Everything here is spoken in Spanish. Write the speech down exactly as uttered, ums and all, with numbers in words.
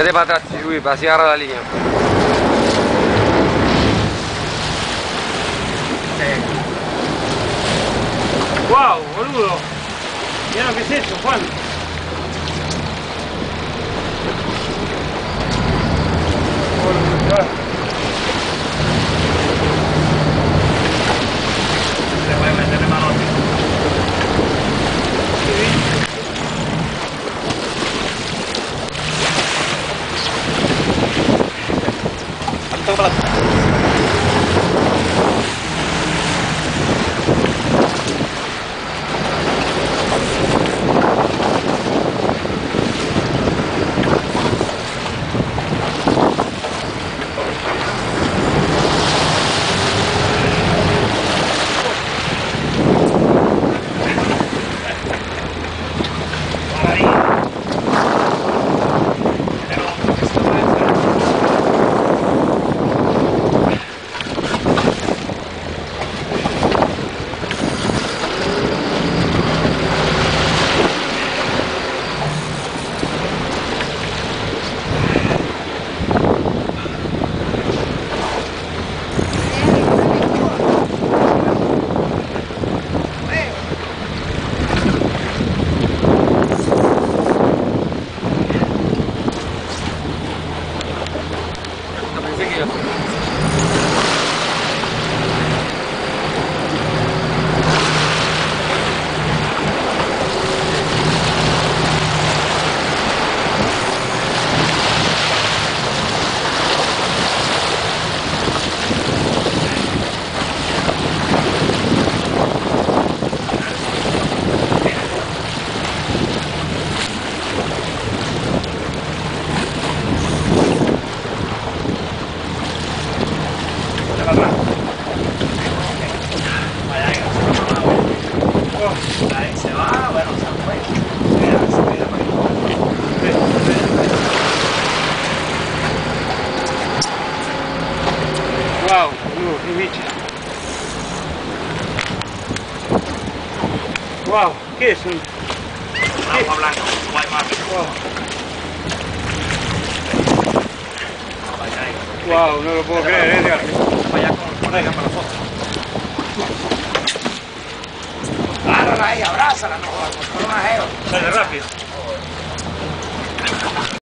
Vete para atrás, Luis, para así agarrar la línea. ¡Wow, boludo! Mirá lo que es eso, Juan. Le voy a meterle mano. Ahí se va, bueno, se fue. Mira, se mira por ahí. Wow, boludo, qué bicho. Wow, ¿qué es un? Agua blanca, guaymar. Wow. Wow, no lo puedo creer, eh, Edgar. Vaya con ella para la foto. Agárrala ahí, abrázala, no jodas, con un ajero. Sale rápido.